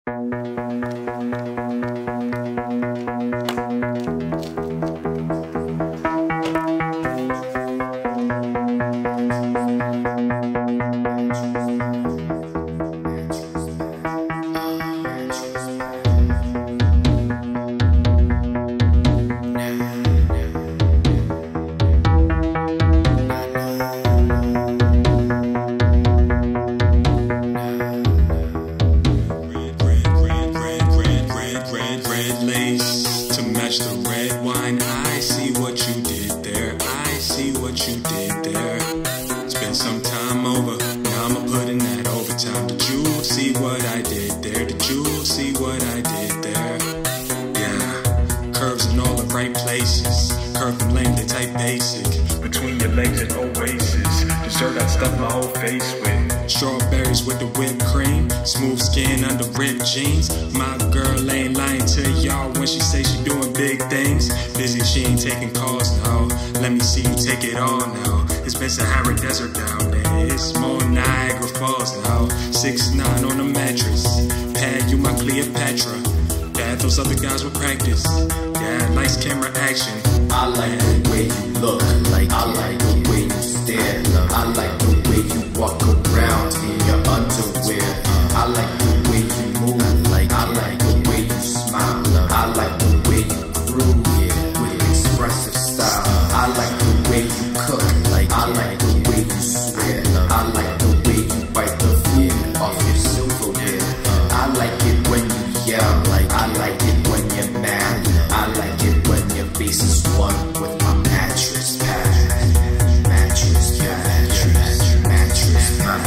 Sahara Desert down there. It's more Niagara Falls now. 6'9" on the mattress. Pad, you my Cleopatra. Dad, those other guys will practice. Yeah, lights, camera, action. I like the way you look. I like the way you stare. I like the way you walk around in your underwear. I like the way you move. I like the way you smile. I like the way you groove with expressive style. I like the way you cook. I like the way you swear. I like the way you wipe the fear off your silverware. I like it when you yell. I like it when you're mad. I like it when your face is one with my mattress pad. Mattress pad. Mattress pad.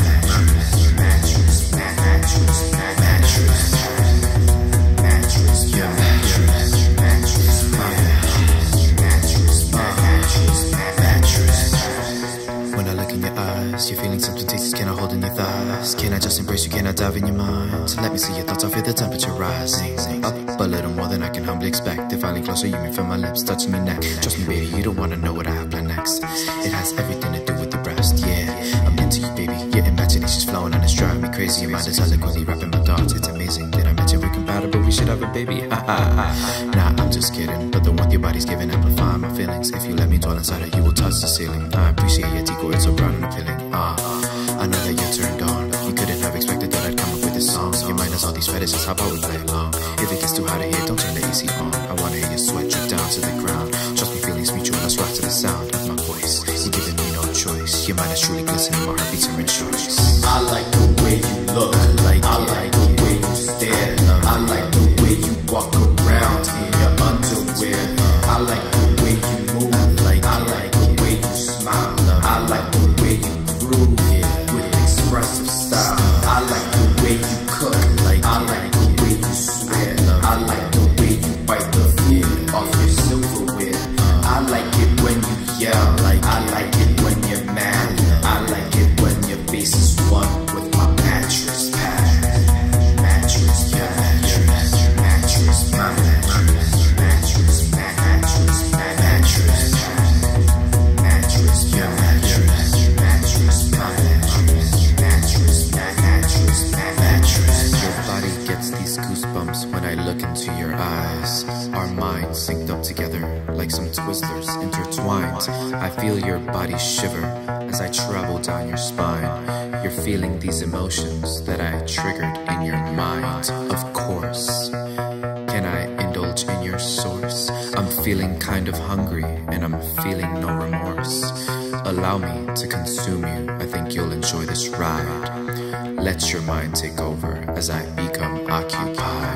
Mattress pad. Mattress pad. Mattress pad. Mattress pad. Mattress pad. Mattress pad. Mattress pad. When I look in your eyes, you're feeling something tastes. Can I hold in your thighs? Can I just embrace you? Can I dive in your mind? Let me see your thoughts. I feel the temperature rising up a little more than I can humbly expect. If I lean closer, you may feel my lips touching me next. Trust me, baby, you don't wanna know what I have planned next. It has everything to do with the rest. Yeah, I'm into you, baby. Your imagination's flowing and it's driving me crazy. Your mind is eloquently rapping my thoughts. It's amazing. Did I mention we're compatible? We should have a baby. Ha ha ha. Nah, I'm just kidding. But the one your body's giving amplifying my feelings. If you let me dwell inside it, you will touch the ceiling. I appreciate your tico, it's so brown and appealing. I know that you're turned on. You couldn't have expected that I'd come up with this song. Your mind has all these fetishes, how about we play along? If it gets too hot to hear, don't turn the AC on. I wanna hear your sweat drip down to the ground. Trust me, feelings mutual, let's rock to the sound of my voice. You're giving me no choice. Your mind is truly glistening, my heartbeats are in choice. I like the way you look. I like the way you stare. I like the way you walk around in your underwear. I like the way you move. I like the way you smile. I like the way you groove with expressive style. I like the way you cook. I like the way you swear. I like the way you wipe the fear off your silverware. I like it when you yell. I like it when you're mad. I like it when your face is one with my mattress pad. Mattress pad. Mattress pad. Mattress pad. Mattress pad. Mattress pad. Mattress pad. Mattress pad. Mattress pad. Mattress pad. Mattress. Your body gets these goosebumps when I look into your eyes. Our minds synced up together like some Twizzlers intertwined. I feel your body shiver as I travel down your spine. You're feeling these emotions that I triggered in your mind. Of course, can I indulge in your source? I'm feeling kind of hungry and I'm feeling no remorse. Allow me to consume you, I think you'll enjoy this ride. Let your mind take over as I become occupied.